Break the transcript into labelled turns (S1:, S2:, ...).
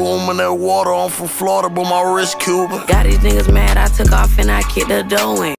S1: threw him in that water. I'm from Florida, but my wrist Cuban.
S2: Got these niggas mad, I took off and I kicked the dough in.